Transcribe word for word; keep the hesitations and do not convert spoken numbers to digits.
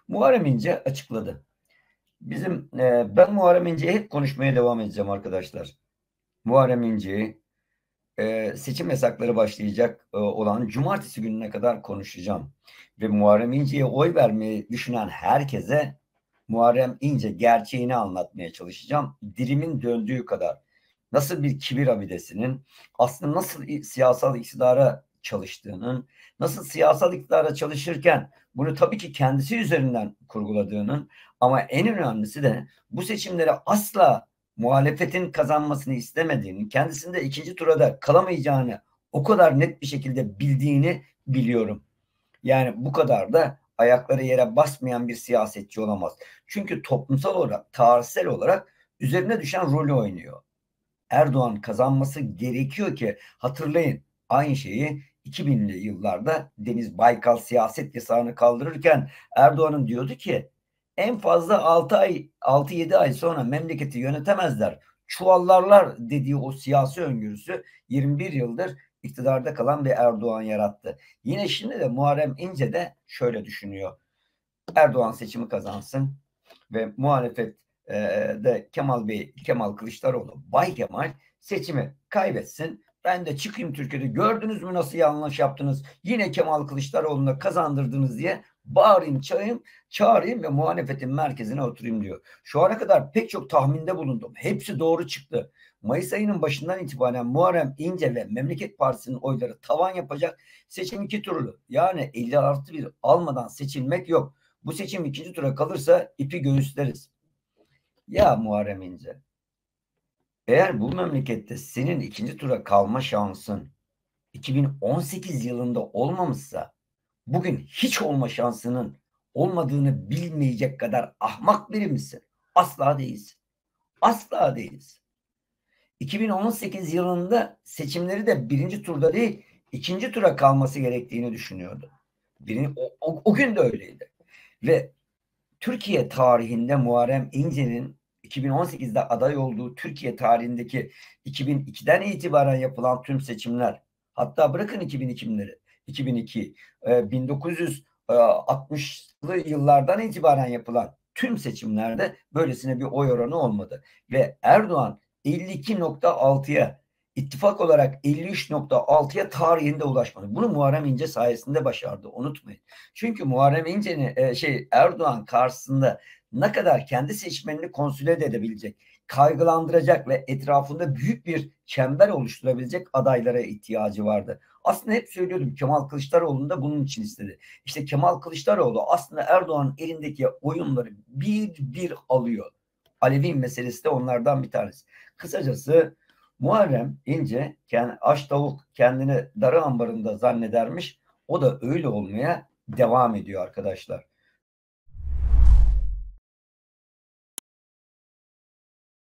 Muharrem İnce açıkladı. Bizim e, ben Muharrem İnce'ye hep konuşmaya devam edeceğim arkadaşlar. Muharrem İnce'yi e, seçim yasakları başlayacak e, olan cumartesi gününe kadar konuşacağım. Ve Muharrem İnce'ye oy vermeyi düşünen herkese Muharrem İnce gerçeğini anlatmaya çalışacağım. Dilimin döndüğü kadar. Nasıl bir kibir abidesinin, aslında nasıl siyasal iktidara çalıştığının, nasıl siyasal iktidara çalışırken bunu tabii ki kendisi üzerinden kurguladığının, ama en önemlisi de bu seçimlere asla muhalefetin kazanmasını istemediğini, kendisinde ikinci turada kalamayacağını o kadar net bir şekilde bildiğini biliyorum. Yani bu kadar da ayakları yere basmayan bir siyasetçi olamaz. Çünkü toplumsal olarak, tarihsel olarak üzerine düşen rolü oynuyor. Erdoğan kazanması gerekiyor ki, hatırlayın, aynı şeyi iki binli yıllarda Deniz Baykal siyaset yasağını kaldırırken Erdoğan'ın diyordu ki en fazla altı ay altı yedi ay sonra memleketi yönetemezler, çuvallarlar dediği o siyasi öngörüsü yirmi bir yıldır iktidarda kalan bir Erdoğan yarattı. Yine şimdi de Muharrem İnce de şöyle düşünüyor. Erdoğan seçimi kazansın ve muhalefet e, de Kemal Bey, Kemal Kılıçdaroğlu, Bay Kemal seçimi kaybetsin. Ben de çıkayım Türkiye'de, gördünüz mü nasıl yanlış yaptınız? Yine Kemal Kılıçdaroğlu'na kazandırdınız diye bağırayım, çağırayım, çağırayım ve muhalefetin merkezine oturayım diyor. Şu ana kadar pek çok tahminde bulundum. Hepsi doğru çıktı. Mayıs ayının başından itibaren Muharrem İnce ve Memleket Partisi'nin oyları tavan yapacak. Seçim iki turlu. Yani elli artı bir almadan seçilmek yok. Bu seçim ikinci tura kalırsa ipi göğüsleriz. Ya Muharrem İnce, eğer bu memlekette senin ikinci tura kalma şansın iki bin on sekiz yılında olmamışsa, bugün hiç olma şansının olmadığını bilmeyecek kadar ahmak biri misin? Asla değilsin. Asla değilsin. iki bin on sekiz yılında seçimleri de birinci turda değil, ikinci tura kalması gerektiğini düşünüyordu. Birinci, o, o, o gün de öyleydi. Ve Türkiye tarihinde Muharrem İnce'nin iki bin on sekizde aday olduğu Türkiye tarihindeki iki bin ikiden itibaren yapılan tüm seçimler, hatta bırakın iki bin ikileri, iki bin iki, bin dokuz yüz altmışlı yıllardan itibaren yapılan tüm seçimlerde böylesine bir oy oranı olmadı. Ve Erdoğan elli iki nokta altıya, ittifak olarak elli üç nokta altıya tarihinde ulaşmadı. Bunu Muharrem İnce sayesinde başardı. Unutmayın. Çünkü Muharrem İnce'nin e, şey Erdoğan karşısında ne kadar kendi seçmenini konsolide edebilecek, kaygılandıracak ve etrafında büyük bir çember oluşturabilecek adaylara ihtiyacı vardı. Aslında hep söylüyordum, Kemal Kılıçdaroğlu'nu da bunun için istedi. İşte Kemal Kılıçdaroğlu aslında Erdoğan'ın elindeki oyunları bir bir alıyor. Alevi meselesi de onlardan bir tanesi. Kısacası Muharrem İnce yani aç tavuk kendini darı ambarında zannedermiş. O da öyle olmaya devam ediyor arkadaşlar.